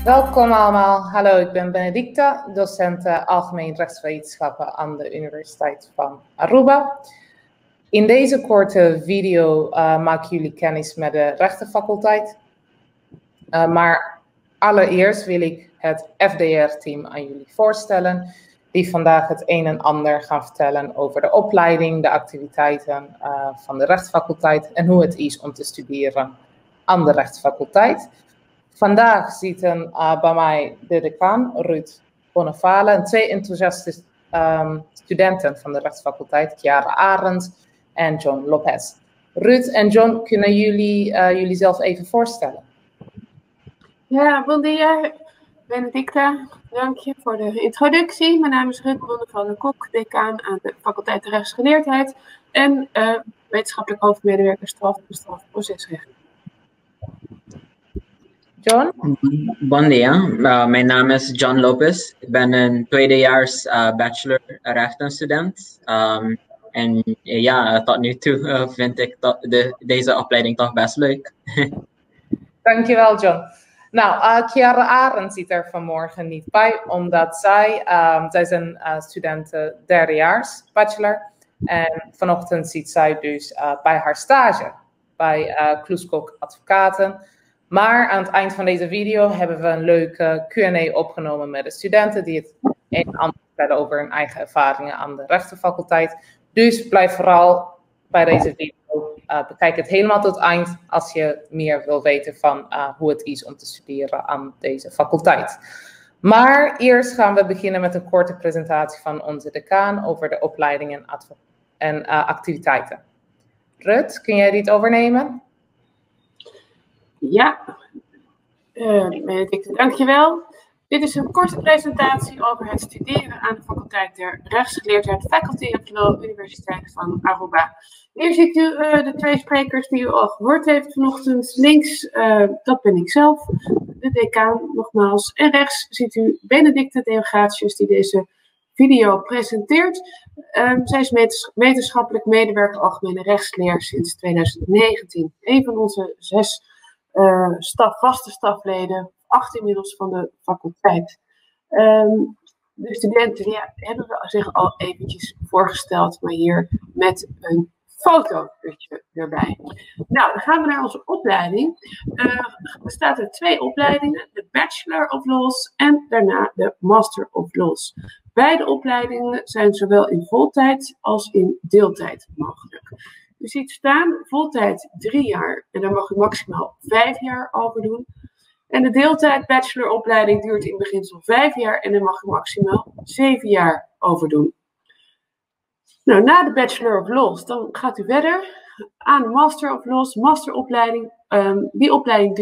Welkom allemaal. Hallo, ik ben Benedicta, docent Algemeen Rechtswetenschappen aan de Universiteit van Aruba. In deze korte video maken jullie kennis met de rechtenfaculteit. Maar allereerst wil ik het FDR-team aan jullie voorstellen, die vandaag het een en ander gaan vertellen over de opleiding, de activiteiten van de rechtenfaculteit en hoe het is om te studeren aan de rechtenfaculteit. Vandaag zitten bij mij de decaan, Ruud Bonnevale, en twee enthousiaste studenten van de rechtsfaculteit, Chiara Arends en John Lopez. Ruud en John, kunnen jullie zelf even voorstellen? Ja, bon dia, Benedicta. Dank je voor de introductie. Mijn naam is Ruud Bonnevale-Kok, decaan aan de faculteit Rechtsgeleerdheid en wetenschappelijk hoofdmedewerker strafbestraf procesrecht. John? Bon dia, mijn naam is John Lopez. Ik ben een tweedejaars bachelor rechtenstudent. En ja, tot nu toe vind ik deze opleiding toch best leuk. Dankjewel, John. Nou, Chiara Arends zit er vanmorgen niet bij, omdat zij is een student derdejaars bachelor. En vanochtend zit zij dus bij haar stage bij Kloeskok Advocaten. Maar aan het eind van deze video hebben we een leuke Q&A opgenomen met de studenten die het een en ander vertellen over hun eigen ervaringen aan de rechtenfaculteit. Dus blijf vooral bij deze video. Bekijk het helemaal tot het eind als je meer wil weten van hoe het is om te studeren aan deze faculteit. Maar eerst gaan we beginnen met een korte presentatie van onze decaan over de opleidingen en activiteiten. Ruud, kun jij dit overnemen? Ja, Benedicte, dankjewel. Dit is een korte presentatie over het studeren aan de faculteit der rechtsgeleerdheid, Faculty of Law, Universiteit van Aruba. Hier ziet u de twee sprekers die u al gehoord heeft vanochtend. Links, dat ben ik zelf, de decaan nogmaals. En rechts ziet u Benedicte Deogratius die deze video presenteert. Zij is wetenschappelijk medewerker algemene rechtsleer sinds 2019. Een van onze 6 vaste stafleden, 8 inmiddels van de faculteit. De studenten hebben we zich al eventjes voorgesteld, maar hier met een foto erbij. Nou, dan gaan we naar onze opleiding. Er bestaat uit 2 opleidingen, de Bachelor of Laws en daarna de Master of Laws. Beide opleidingen zijn zowel in voltijd als in deeltijd mogelijk. U ziet staan, voltijd 3 jaar en daar mag u maximaal 5 jaar over doen. En de deeltijd bacheloropleiding duurt in beginsel 5 jaar en daar mag u maximaal 7 jaar over doen. Nou, na de Bachelor of Laws, dan gaat u verder aan de Master of Laws, masteropleiding. Die opleiding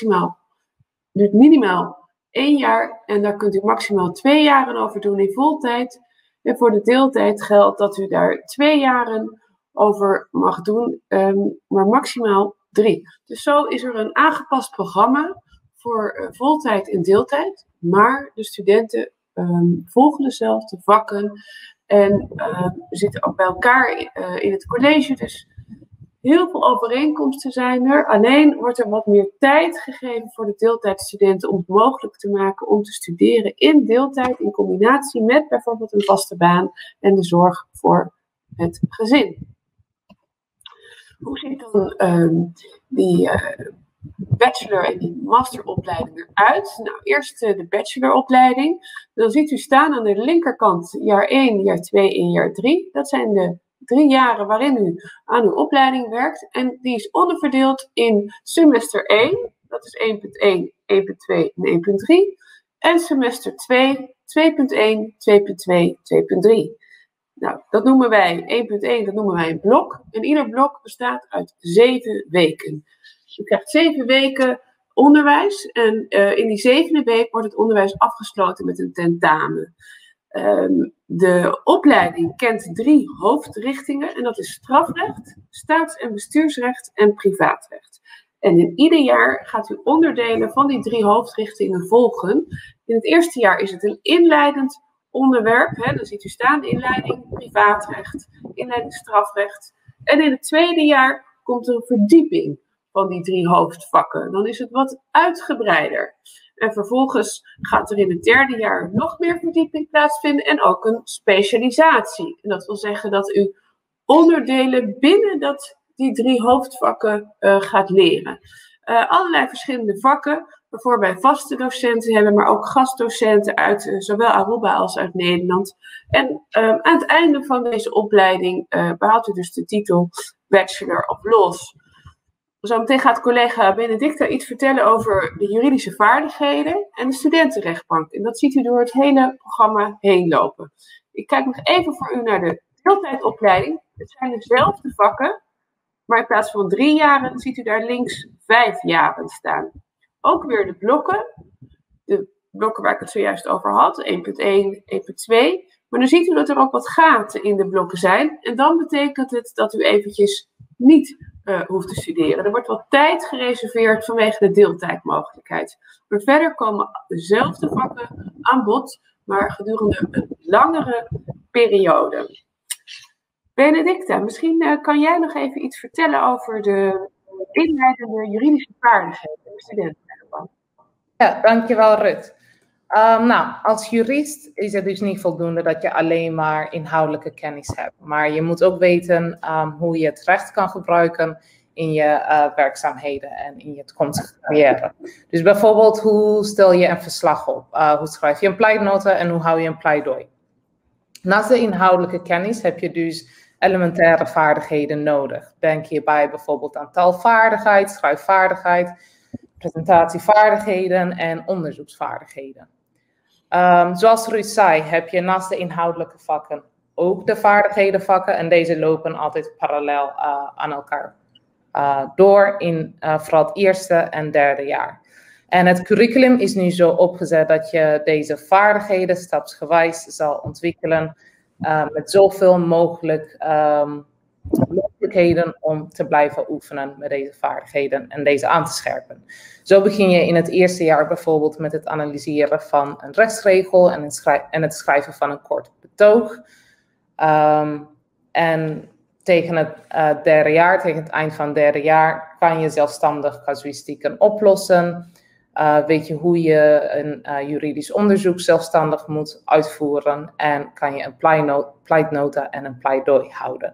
duurt minimaal 1 jaar en daar kunt u maximaal 2 jaren over doen in voltijd. En voor de deeltijd geldt dat u daar 2 jaren over mag doen, maar maximaal 3. Dus zo is er een aangepast programma voor voltijd en deeltijd, maar de studenten volgen dezelfde vakken en zitten ook bij elkaar in het college. Dus heel veel overeenkomsten zijn er, alleen wordt er wat meer tijd gegeven voor de deeltijdstudenten om het mogelijk te maken om te studeren in deeltijd in combinatie met bijvoorbeeld een vaste baan en de zorg voor het gezin. Hoe ziet dan die bachelor- en die masteropleiding eruit? Nou, eerst de bacheloropleiding. Dan ziet u staan aan de linkerkant jaar 1, jaar 2 en jaar 3. Dat zijn de 3 jaren waarin u aan uw opleiding werkt. En die is onderverdeeld in semester 1, dat is 1.1, 1.2 en 1.3. En semester 2, 2.1, 2.2, 2.3. Nou, dat noemen wij 1.1, dat noemen wij een blok. En ieder blok bestaat uit 7 weken. U krijgt 7 weken onderwijs. En in die 7e week wordt het onderwijs afgesloten met een tentamen. De opleiding kent 3 hoofdrichtingen. En dat is strafrecht, staats- en bestuursrecht en privaatrecht. En in ieder jaar gaat u onderdelen van die 3 hoofdrichtingen volgen. In het eerste jaar is het een inleidend onderwerp. Dan ziet u staan inleiding privaatrecht, inleiding strafrecht. En in het tweede jaar komt er een verdieping van die 3 hoofdvakken. Dan is het wat uitgebreider. En vervolgens gaat er in het derde jaar nog meer verdieping plaatsvinden en ook een specialisatie. En dat wil zeggen dat u onderdelen binnen die 3 hoofdvakken gaat leren. Allerlei verschillende vakken, waarvoor wij vaste docenten hebben, maar ook gastdocenten uit zowel Aruba als uit Nederland. En aan het einde van deze opleiding behaalt u dus de titel Bachelor of Laws. Zometeen gaat collega Benedicta iets vertellen over de juridische vaardigheden en de studentenrechtbank. En dat ziet u door het hele programma heen lopen. Ik kijk nog even voor u naar de deeltijdopleiding. Het zijn dezelfde vakken, maar in plaats van 3 jaren ziet u daar links 5 jaren staan. Ook weer de blokken waar ik het zojuist over had, 1.1, 1.2. Maar dan ziet u dat er ook wat gaten in de blokken zijn. En dan betekent het dat u eventjes niet hoeft te studeren. Er wordt wat tijd gereserveerd vanwege de deeltijdmogelijkheid. Maar verder komen dezelfde vakken aan bod, maar gedurende een langere periode. Benedicta, misschien kan jij nog even iets vertellen over de inleidende juridische vaardigheden in de studentenrechtbank. Ja, dankjewel Ruth. Nou, als jurist is het dus niet voldoende dat je alleen maar inhoudelijke kennis hebt. Maar je moet ook weten hoe je het recht kan gebruiken in je werkzaamheden en in je toekomstige carrière. Dus bijvoorbeeld, hoe stel je een verslag op? Hoe schrijf je een pleitnota en hoe hou je een pleidooi? Naast de inhoudelijke kennis heb je dus elementaire vaardigheden nodig. Denk hierbij bijvoorbeeld aan taalvaardigheid, schrijfvaardigheid, presentatievaardigheden en onderzoeksvaardigheden. Zoals Ruud zei, heb je naast de inhoudelijke vakken ook de vaardighedenvakken en deze lopen altijd parallel aan elkaar door in vooral het eerste en derde jaar. En het curriculum is nu zo opgezet dat je deze vaardigheden stapsgewijs zal ontwikkelen met zoveel mogelijk mogelijkheden om te blijven oefenen met deze vaardigheden en deze aan te scherpen. Zo begin je in het eerste jaar bijvoorbeeld met het analyseren van een rechtsregel en het schrijven van een kort betoog. En tegen het derde jaar, tegen het eind van het derde jaar, kan je zelfstandig casuïstieken oplossen. Weet je hoe je een juridisch onderzoek zelfstandig moet uitvoeren en kan je een pleitnota en een pleidooi houden.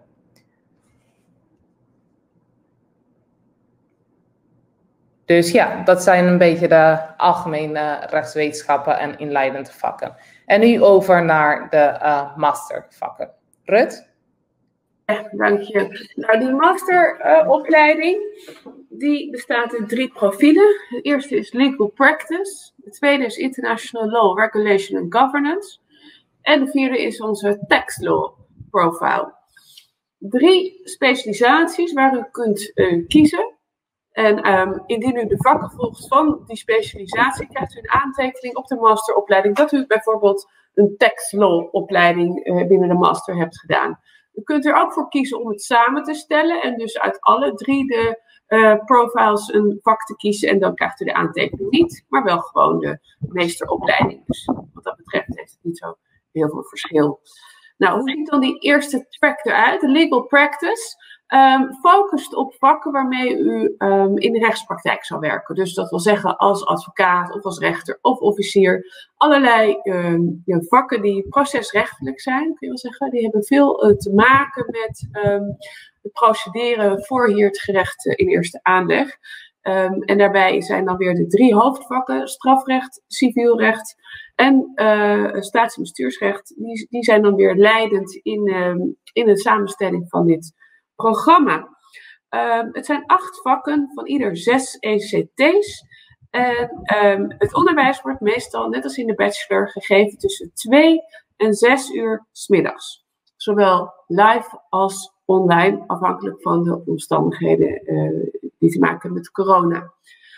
Dus ja, dat zijn een beetje de algemene rechtswetenschappen en inleidende vakken. En nu over naar de mastervakken. Ruud? Ja, dank je. Nou, die masteropleiding die bestaat uit 3 profielen. De eerste is Legal Practice. De tweede is International Law, Regulation and Governance. En de vierde is onze Tax Law Profile. 3 specialisaties waar u kunt kiezen. En indien u de vakken volgt van die specialisatie, krijgt u een aantekening op de masteropleiding dat u bijvoorbeeld een tax law opleiding binnen de master hebt gedaan. U kunt er ook voor kiezen om het samen te stellen en dus uit alle 3 de profiles een vak te kiezen en dan krijgt u de aantekening niet, maar wel gewoon de meesteropleiding. Dus wat dat betreft heeft het niet zo heel veel verschil. Nou, hoe ziet dan die eerste track eruit? De legal practice focust op vakken waarmee u in de rechtspraktijk zal werken. Dus dat wil zeggen als advocaat of als rechter of officier. Allerlei vakken die procesrechtelijk zijn, kun je wel zeggen. Die hebben veel te maken met het procederen voor hier het gerecht in eerste aanleg. En daarbij zijn dan weer de 3 hoofdvakken, strafrecht, civielrecht en staats- en bestuursrecht. Die zijn dan weer leidend in de samenstelling van dit programma. Het zijn 8 vakken van ieder 6 ECT's. En het onderwijs wordt meestal, net als in de bachelor, gegeven tussen 2 en 6 uur 's middags. Zowel live als online, afhankelijk van de omstandigheden die te maken hebben met corona.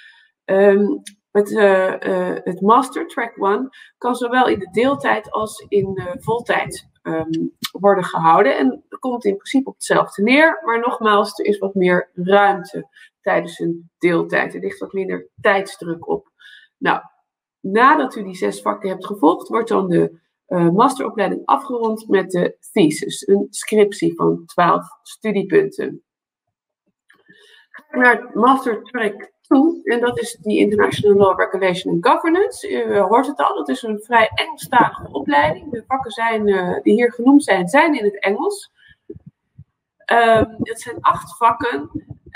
Het Master Track 1 kan zowel in de deeltijd als in de voltijd worden gehouden. En dat komt in principe op hetzelfde neer. Maar nogmaals, er is wat meer ruimte tijdens een deeltijd. Er ligt wat minder tijdsdruk op. Nou, nadat u die 6 vakken hebt gevolgd, wordt dan de masteropleiding afgerond met de thesis. Een scriptie van 12 studiepunten. Naar Master Track toe. En dat is die International Law, Regulation and Governance. U hoort het al, dat is een vrij Engelstalige opleiding. De vakken die hier genoemd zijn in het Engels. Het zijn 8 vakken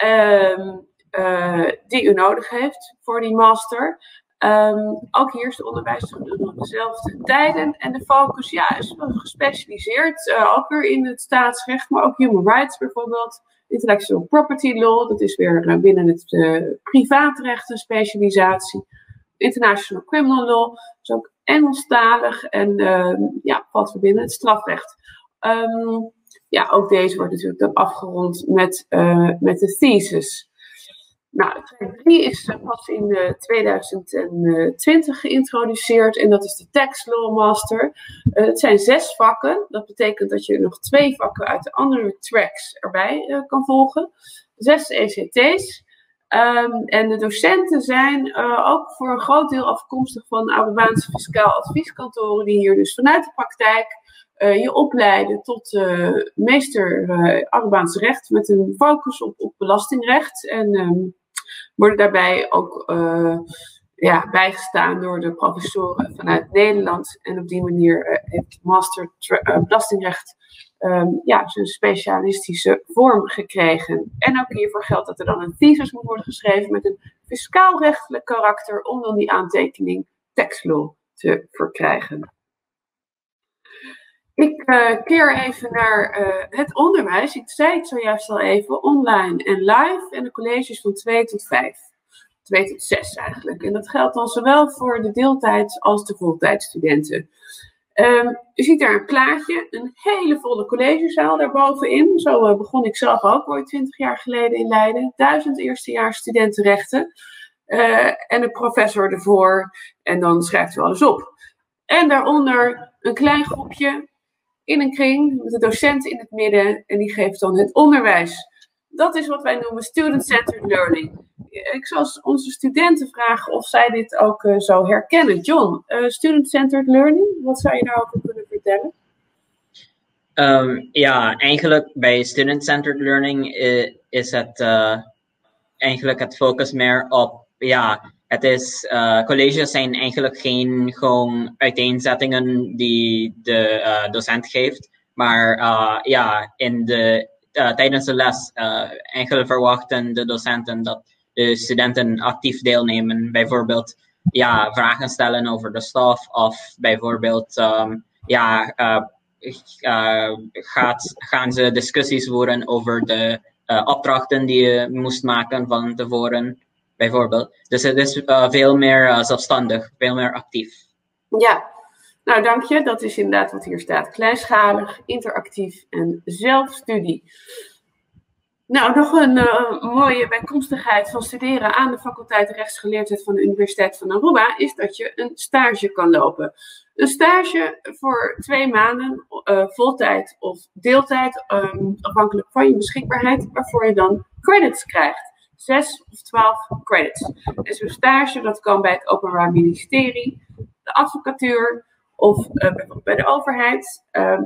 die u nodig heeft voor die master. Ook hier is de onderwijs op dezelfde tijden. En de focus is wel gespecialiseerd. Ook weer in het staatsrecht, maar ook human rights bijvoorbeeld. Intellectual property law, dat is weer binnen het privaatrecht een specialisatie. International criminal law, is ook Engelstalig en valt weer binnen het strafrecht. Ook deze wordt natuurlijk dan afgerond met de thesis. Nou, track 3 is pas in 2020 geïntroduceerd en dat is de Tax Law Master. Het zijn 6 vakken, dat betekent dat je nog 2 vakken uit de andere tracks erbij kan volgen. 6 ECT's. En de docenten zijn ook voor een groot deel afkomstig van Arubaanse fiscaal advieskantoren die hier dus vanuit de praktijk je opleiden tot meester Arubaans recht met een focus op belastingrecht. En worden daarbij ook bijgestaan door de professoren vanuit Nederland. En op die manier heeft master belastingrecht zijn specialistische vorm gekregen. En ook hiervoor geldt dat er dan een thesis moet worden geschreven met een fiscaal-rechtelijk karakter om dan die aantekening tax law te verkrijgen. Ik keer even naar het onderwijs. Ik zei het zojuist al even, online en live. En de colleges van 2 tot 5. 2 tot 6 eigenlijk. En dat geldt dan zowel voor de deeltijds- als de voltijdstudenten. U ziet daar een plaatje, een hele volle collegezaal daarbovenin. Zo begon ik zelf ook ooit 20 jaar geleden in Leiden. 1000 eerstejaars studentenrechten. En een professor ervoor. En dan schrijft u alles op. En daaronder een klein groepje in een kring met de docent in het midden. En die geeft dan het onderwijs. Dat is wat wij noemen student-centered learning. Ik zal onze studenten vragen of zij dit ook zo herkennen. John, student-centered learning, wat zou je daarover kunnen vertellen? Eigenlijk bij student-centered learning is het eigenlijk het focus meer op, het is, colleges zijn eigenlijk geen gewoon uiteenzettingen die de docent geeft, maar tijdens de les eigenlijk verwachten de docenten dat de studenten actief deelnemen, bijvoorbeeld vragen stellen over de stof of bijvoorbeeld gaan ze discussies voeren over de opdrachten die je moest maken van tevoren, bijvoorbeeld. Dus het is veel meer zelfstandig, veel meer actief. Ja, nou dank je. Dat is inderdaad wat hier staat. Kleinschalig, interactief en zelfstudie. Nou, nog een mooie bijkomstigheid van studeren aan de faculteit rechtsgeleerdheid van de Universiteit van Aruba is dat je een stage kan lopen. Een stage voor 2 maanden, voltijd of deeltijd, afhankelijk van je beschikbaarheid, waarvoor je dan credits krijgt. 6 of 12 credits. En zo'n stage, dat kan bij het Openbaar Ministerie, de advocatuur of bijvoorbeeld bij de overheid.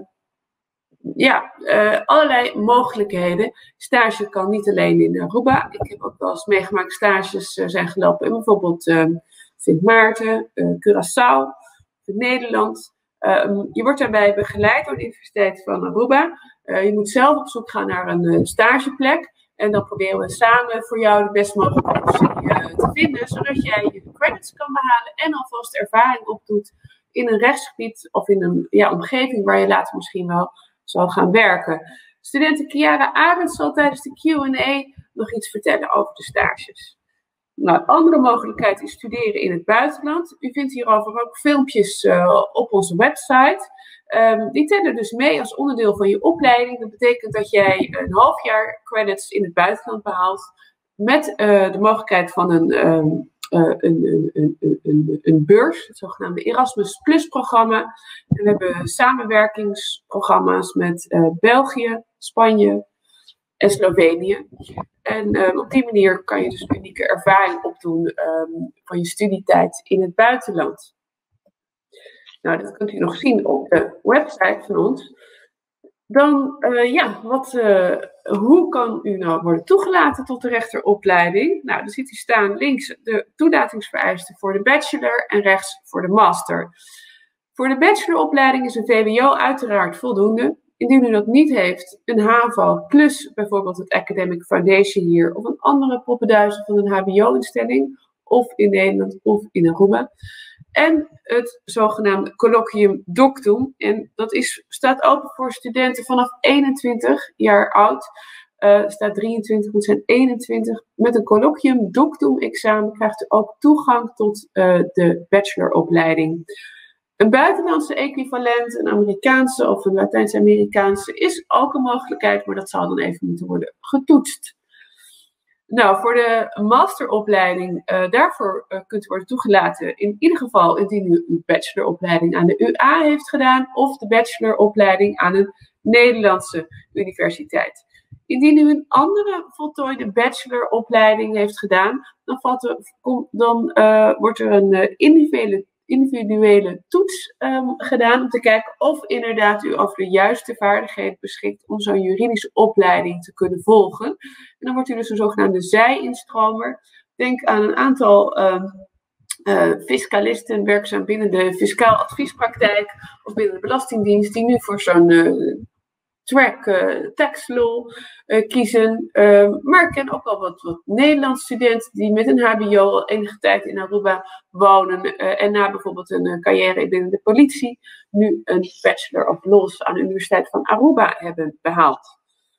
Allerlei mogelijkheden. Stage kan niet alleen in Aruba. Ik heb ook wel eens meegemaakt stages zijn gelopen in bijvoorbeeld Sint Maarten, Curaçao, Nederland. Je wordt daarbij begeleid door de Universiteit van Aruba. Je moet zelf op zoek gaan naar een stageplek. En dan proberen we samen voor jou de best mogelijke optie te vinden, zodat jij je credits kan behalen en alvast ervaring opdoet in een rechtsgebied of in een omgeving waar je later misschien wel zal gaan werken. Studenten Chiara Arends zal tijdens de Q&A nog iets vertellen over de stages. Nou, een andere mogelijkheid is studeren in het buitenland. U vindt hierover ook filmpjes op onze website. Die tellen dus mee als onderdeel van je opleiding. Dat betekent dat jij een half jaar credits in het buitenland behaalt met de mogelijkheid van een beurs, het zogenaamde Erasmus Plus programma. En we hebben samenwerkingsprogramma's met België, Spanje en Slovenië. En op die manier kan je dus een unieke ervaring opdoen van je studietijd in het buitenland. Nou, dat kunt u nog zien op de website van ons. Dan, hoe kan u nou worden toegelaten tot de rechteropleiding? Nou, dan ziet u staan links de toelatingsvereisten voor de bachelor en rechts voor de master. Voor de bacheloropleiding is een VWO uiteraard voldoende. Indien u dat niet heeft, een HAVO plus bijvoorbeeld het Academic Foundation hier of een andere poppenduizen van een HBO-instelling, of in Nederland of in Aruba. En het zogenaamde colloquium doctum. En dat staat open voor studenten vanaf 21 jaar oud. Staat 23, moet zijn 21. Met een colloquium doctum examen krijgt u ook toegang tot de bacheloropleiding. Een buitenlandse equivalent, een Amerikaanse of een Latijns-Amerikaanse, is ook een mogelijkheid, maar dat zal dan even moeten worden getoetst. Nou, voor de masteropleiding, daarvoor kunt u worden toegelaten, in ieder geval indien u uw bacheloropleiding aan de UA heeft gedaan, of de bacheloropleiding aan een Nederlandse universiteit. Indien u een andere voltooide bacheloropleiding heeft gedaan, dan wordt er een individuele toets gedaan om te kijken of inderdaad u over de juiste vaardigheden beschikt om zo'n juridische opleiding te kunnen volgen. En dan wordt u dus een zogenaamde zij-instromer. Denk aan een aantal fiscalisten werkzaam binnen de fiscaal adviespraktijk of binnen de Belastingdienst die nu voor zo'n track tax law kiezen. Maar ik ken ook wel wat Nederlandse studenten die met een HBO al enige tijd in Aruba wonen en na bijvoorbeeld een carrière binnen de politie nu een Bachelor of Laws aan de Universiteit van Aruba hebben behaald.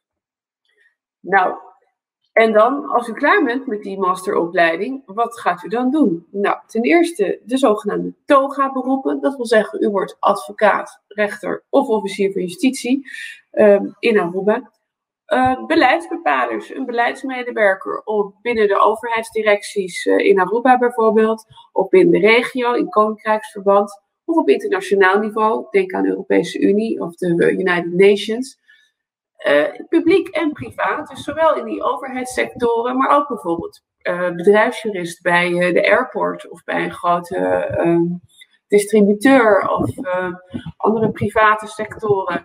Nou, en dan, als u klaar bent met die masteropleiding, wat gaat u dan doen? Nou, ten eerste de zogenaamde toga-beroepen. Dat wil zeggen, u wordt advocaat, rechter of officier van justitie in Aruba. Beleidsbepalers, een beleidsmedewerker of binnen de overheidsdirecties in Aruba bijvoorbeeld, of binnen de regio in koninkrijksverband, of op internationaal niveau, denk aan de Europese Unie of de United Nations. Publiek en privaat, dus zowel in die overheidssectoren, maar ook bijvoorbeeld bedrijfsjurist bij de airport of bij een grote distributeur of andere private sectoren.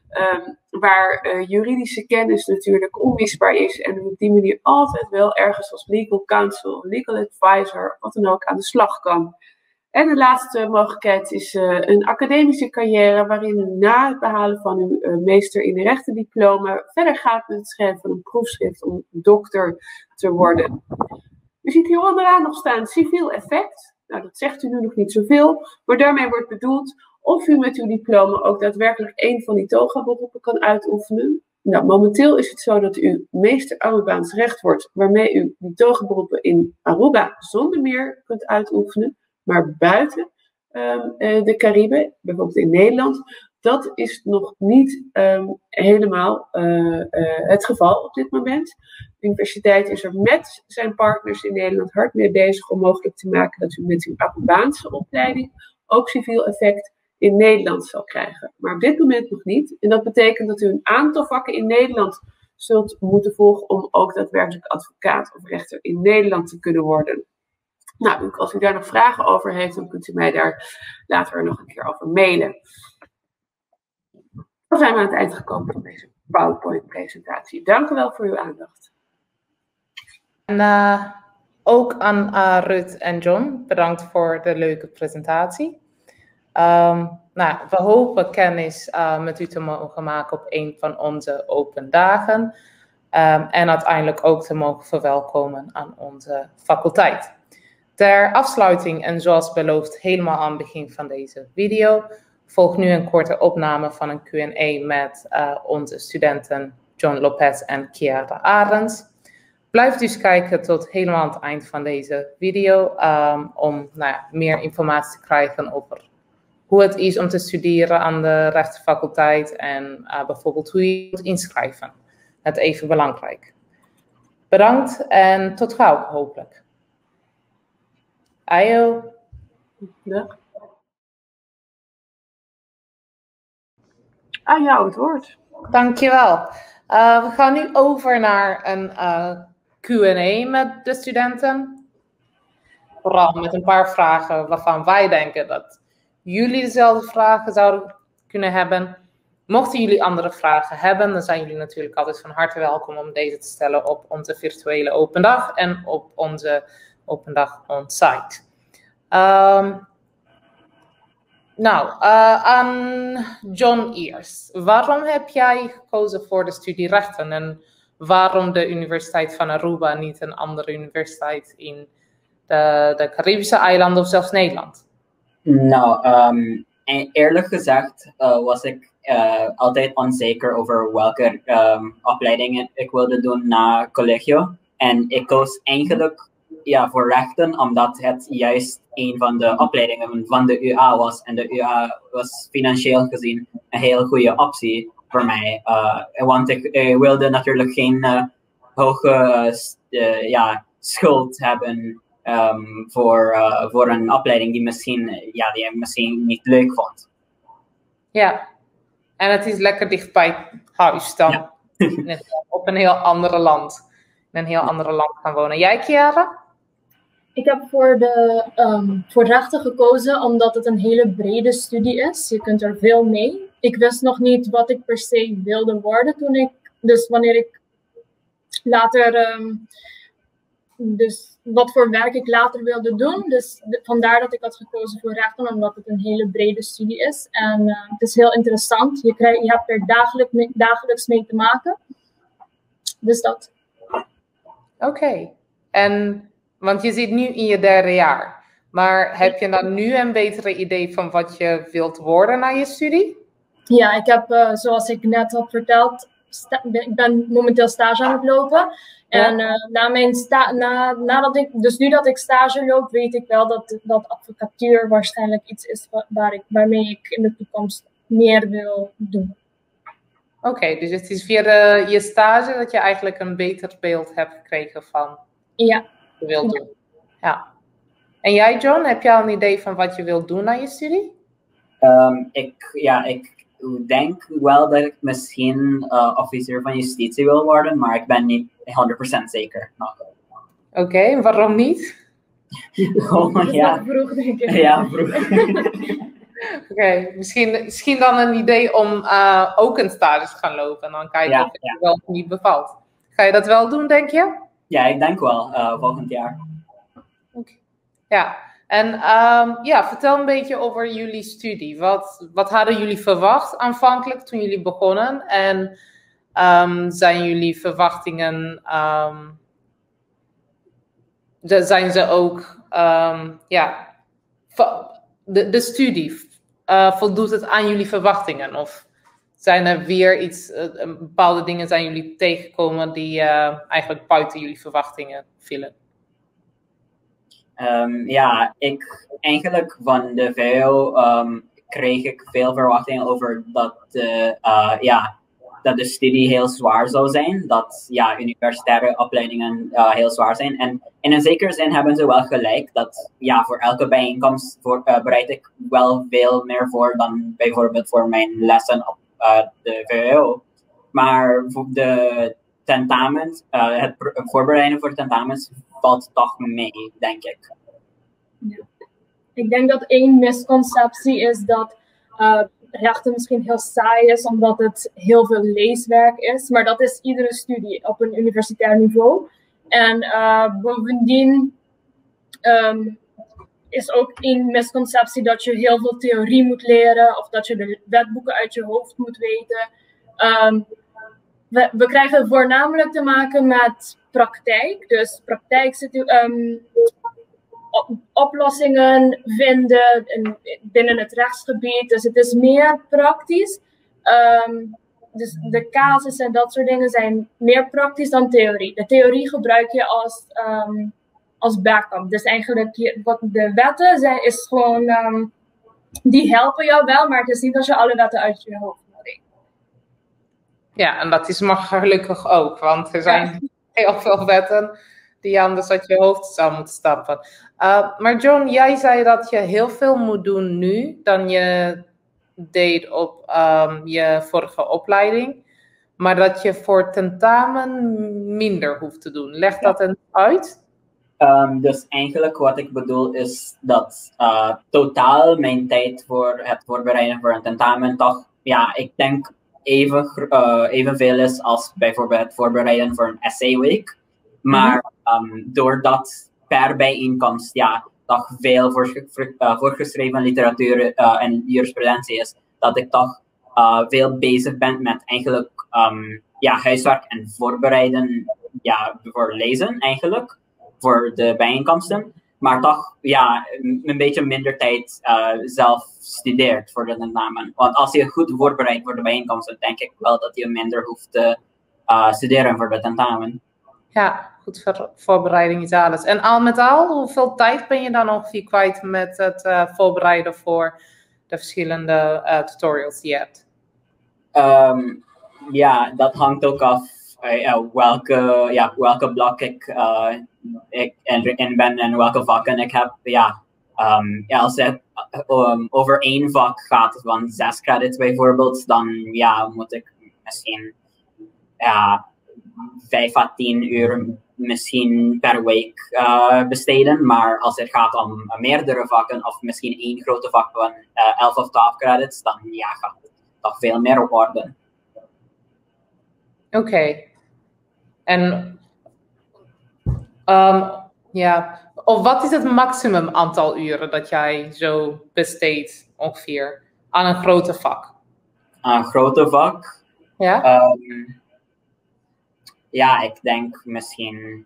Waar juridische kennis natuurlijk onmisbaar is en op die manier altijd wel ergens als legal counsel, legal advisor, wat dan ook aan de slag kan. En de laatste mogelijkheid is een academische carrière waarin u na het behalen van uw meester in de rechtendiploma verder gaat met het schrijven van een proefschrift om dokter te worden. U ziet hier onderaan nog staan civiel effect. Nou, dat zegt u nu nog niet zoveel, maar daarmee wordt bedoeld of u met uw diploma ook daadwerkelijk één van die toga-beroepen kan uitoefenen. Nou, momenteel is het zo dat u meester Arubaans recht wordt, waarmee u die toga-beroepen in Aruba zonder meer kunt uitoefenen. Maar buiten de Cariben, bijvoorbeeld in Nederland, dat is nog niet helemaal het geval op dit moment. De universiteit is er met zijn partners in Nederland hard mee bezig om mogelijk te maken dat u met uw Arubaanse opleiding ook civiel effect in Nederland zal krijgen. Maar op dit moment nog niet. En dat betekent dat u een aantal vakken in Nederland zult moeten volgen om ook daadwerkelijk advocaat of rechter in Nederland te kunnen worden. Nou, als u daar nog vragen over heeft, dan kunt u mij daar later nog een keer over mailen. Dan zijn we aan het eind gekomen van deze PowerPoint-presentatie. Dank u wel voor uw aandacht. En ook aan Ruth en John, bedankt voor de leuke presentatie. We hopen kennis met u te mogen maken op een van onze open dagen. En uiteindelijk ook te mogen verwelkomen aan onze faculteit. Ter afsluiting en zoals beloofd helemaal aan het begin van deze video volgt nu een korte opname van een Q&A met onze studenten John Lopez en Chiara Arends. Blijf dus kijken tot helemaal aan het eind van deze video om meer informatie te krijgen over hoe het is om te studeren aan de rechtenfaculteit en bijvoorbeeld hoe je moet inschrijven. Het even belangrijk. Bedankt en tot gauw hopelijk. Ayo. Dag. Aan jou het woord. Dankjewel. We gaan nu over naar een Q&A met de studenten. Vooral met een paar vragen waarvan wij denken dat jullie dezelfde vragen zouden kunnen hebben. Mochten jullie andere vragen hebben, dan zijn jullie natuurlijk altijd van harte welkom om deze te stellen op onze virtuele open dag en op onze open dag on-site. Aan John eerst. Waarom heb jij gekozen voor de studie rechten en waarom de Universiteit van Aruba, niet een andere universiteit in de Caribische eilanden of zelfs Nederland? Nou, eerlijk gezegd was ik altijd onzeker over welke opleidingen ik wilde doen na collegio. En ik koos eigenlijk voor rechten, omdat het juist een van de opleidingen van de UA was. En de UA was financieel gezien een heel goede optie voor mij. Want ik wilde natuurlijk geen hoge schuld hebben voor een opleiding die ik misschien niet leuk vond. Ja, en het is lekker dicht bij huis dan. Ja. Op een heel andere land. In een heel andere land gaan wonen. Jij, Chiara? Ik heb voor rechten gekozen omdat het een hele brede studie is. Je kunt er veel mee. Ik wist nog niet wat ik per se wilde worden wanneer ik later, dus wat voor werk ik later wilde doen. Dus vandaar dat ik had gekozen voor rechten, omdat het een hele brede studie is. En het is heel interessant. Je hebt er dagelijks mee te maken. Dus dat. Oké. En want je zit nu in je derde jaar. Maar heb je dan nu een betere idee van wat je wilt worden na je studie? Ja, ik heb, zoals ik net had verteld, ik ben momenteel stage aan het lopen. Ja. En nu dat ik stage loop, weet ik wel dat advocatuur waarschijnlijk iets is waarmee ik in de toekomst meer wil doen. Oké, dus het is via je stage dat je eigenlijk een beter beeld hebt gekregen van wat je wilt doen. Ja. En jij, John, heb je al een idee van wat je wilt doen na je studie? Ik denk wel dat ik misschien officier van justitie wil worden, maar ik ben niet 100% zeker. Oké, waarom niet? Vroeg, denk ik. Ja, vroeg. Oké, misschien dan een idee om ook een stage te gaan lopen en dan kijken of het wel niet bevalt. Ga je dat wel doen, denk je? Ja, ik denk wel, volgend jaar. Okay. Ja, en vertel een beetje over jullie studie. Wat hadden jullie verwacht aanvankelijk toen jullie begonnen? En zijn jullie verwachtingen, zijn ze ook, de studie, voldoet het aan jullie verwachtingen? Of zijn er weer bepaalde dingen zijn jullie tegengekomen die eigenlijk buiten jullie verwachtingen vielen? Eigenlijk van de VO kreeg ik veel verwachtingen over dat de studie heel zwaar zou zijn. Dat universitaire opleidingen heel zwaar zijn. En in een zekere zin hebben ze wel gelijk. Dat voor elke bijeenkomst bereid ik wel veel meer voor dan bijvoorbeeld voor mijn lessen op de VWO. Maar voor de tentamens, het voorbereiden voor tentamens valt toch mee, denk ik. Ja. Ik denk dat één misconceptie is dat rechten misschien heel saai is, omdat het heel veel leeswerk is. Maar dat is iedere studie op een universitair niveau. En bovendien is ook één misconceptie dat je heel veel theorie moet leren of dat je de wetboeken uit je hoofd moet weten. We krijgen voornamelijk te maken met praktijk. Dus oplossingen vinden binnen het rechtsgebied. Dus het is meer praktisch. Dus de casus en dat soort dingen zijn meer praktisch dan theorie. De theorie gebruik je als backup. Dus eigenlijk wat de wetten zijn, is gewoon, die helpen jou wel, maar het is niet dat je alle wetten uit je hoofd moet weten. Ja, en dat is maar gelukkig ook, want er zijn heel veel wetten die je anders uit je hoofd zou moeten stappen. Maar John, jij zei dat je heel veel moet doen nu dan je deed op je vorige opleiding, maar dat je voor tentamen minder hoeft te doen. Leg dat eens uit. Dus eigenlijk wat ik bedoel is dat totaal mijn tijd voor het voorbereiden voor een tentamen toch, ik denk evenveel is als bijvoorbeeld het voorbereiden voor een essayweek. Maar doordat per bijeenkomst toch veel voorgeschreven literatuur en jurisprudentie is, dat ik toch veel bezig ben met eigenlijk huiswerk en voorbereiden voor lezen eigenlijk, voor de bijeenkomsten. Maar toch een beetje minder tijd zelf studeert voor de tentamen. Want als je goed voorbereidt voor de bijeenkomsten, denk ik wel dat je minder hoeft te studeren voor de tentamen. Ja, goed voorbereiding is alles. En al met al, hoeveel tijd ben je dan ongeveer kwijt met het voorbereiden voor de verschillende tutorials die je hebt? Dat hangt ook af welke blok ik in ben en welke vakken ik heb. Als het over één vak gaat, van 6 credits bijvoorbeeld, dan moet ik misschien 5 à 10 uur misschien per week besteden. Maar als het gaat om meerdere vakken, of misschien één grote vak van 11 of 12 credits, dan gaat het toch veel meer worden. Oké. En of wat is het maximum aantal uren dat jij zo besteedt ongeveer aan een grote vak? Aan een grote vak? Ja? Ik denk misschien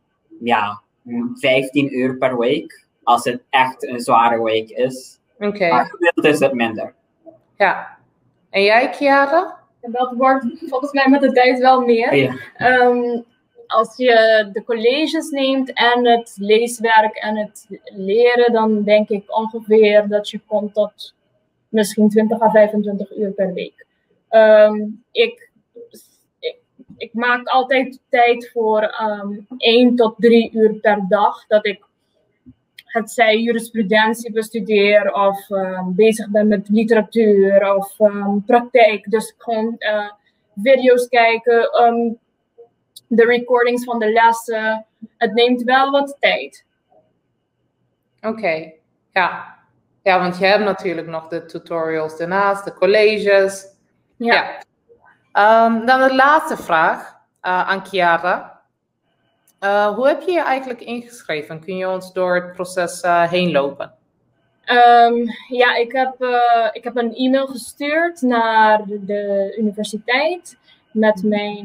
15 uur per week, als het echt een zware week is. Oké. Maar gemiddeld is het minder. Ja. En jij, Chiara? Dat wordt volgens mij met de tijd wel meer. Ja. Als je de colleges neemt en het leeswerk en het leren, dan denk ik ongeveer dat je komt tot misschien 20 à 25 uur per week. Ik maak altijd tijd voor 1 tot 3 uur per dag dat ik het zij jurisprudentie bestudeer of bezig ben met literatuur of praktijk. Dus gewoon video's kijken, de recordings van de lessen. Het neemt wel wat tijd. Oké. Ja, want je hebt natuurlijk nog de tutorials daarnaast, de colleges. Ja. Dan de laatste vraag aan Chiara. Hoe heb je je eigenlijk ingeschreven? Kun je ons door het proces heen lopen? Ik heb een e-mail gestuurd naar de universiteit met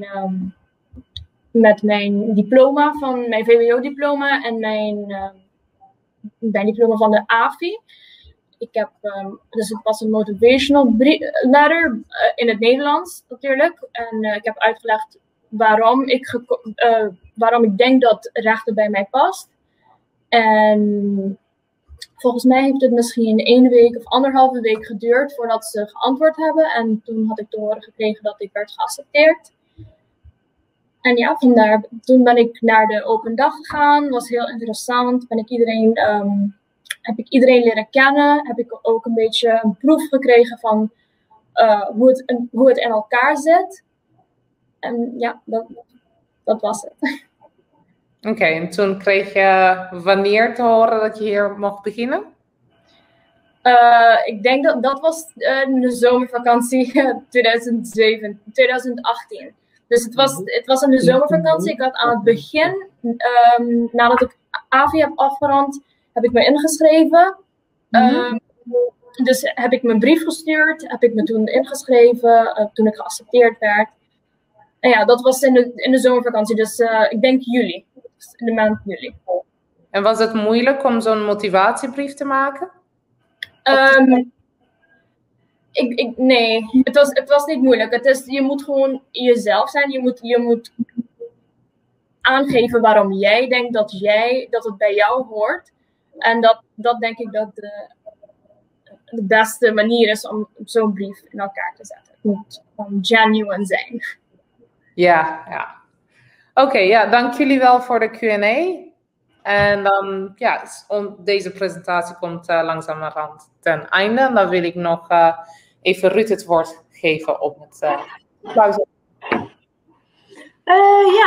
mijn diploma, van mijn VWO-diploma en mijn diploma van de AFI. Dus het was een motivational letter in het Nederlands natuurlijk. En ik heb uitgelegd waarom ik denk dat rechten bij mij past. En volgens mij heeft het misschien 1 week of 1,5 week geduurd voordat ze geantwoord hebben. En toen had ik te horen gekregen dat ik werd geaccepteerd. En toen ben ik naar de open dag gegaan. Was heel interessant. Heb ik iedereen leren kennen. Heb ik ook een beetje een proef gekregen van hoe het in elkaar zit. En dat was het. Oké, en toen kreeg je wanneer te horen dat je hier mocht beginnen? Ik denk dat was in de zomervakantie 2018. Dus het was in de zomervakantie. Ik had aan het begin, nadat ik AVI heb afgerond, heb ik me ingeschreven. Dus heb ik mijn brief gestuurd, heb ik me toen ingeschreven, toen ik geaccepteerd werd. En dat was in de zomervakantie, dus ik denk juli, dus in de maand juli. En was het moeilijk om zo'n motivatiebrief te maken? Nee, het was niet moeilijk. Je moet gewoon jezelf zijn. Je moet aangeven waarom jij denkt dat het bij jou hoort. En dat denk ik dat de beste manier is om zo'n brief in elkaar te zetten. Het moet gewoon genuine zijn. Ja. Oké, dank jullie wel voor de Q&A. En dan, deze presentatie komt langzamerhand ten einde. En dan wil ik nog even Ruud het woord geven op het pauze.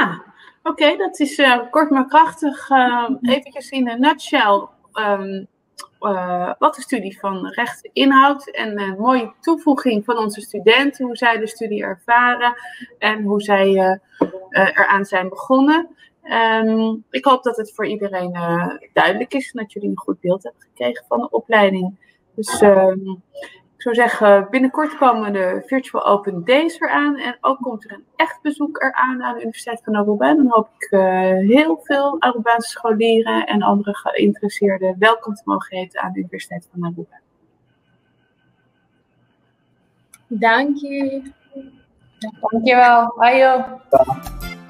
Oké, dat is kort maar krachtig. Eventjes in een nutshell. wat de studie van rechten inhoudt en een mooie toevoeging van onze studenten, hoe zij de studie ervaren en hoe zij eraan zijn begonnen. Ik hoop dat het voor iedereen duidelijk is en dat jullie een goed beeld hebben gekregen van de opleiding. Dus ik zou zeggen, binnenkort komen de Virtual Open Days eraan en ook komt er een echt bezoek eraan aan de Universiteit van Aruba. En dan hoop ik heel veel Arubaanse scholieren en andere geïnteresseerden welkom te mogen heten aan de Universiteit van Aruba. Dank je. Dankjewel. Ayo.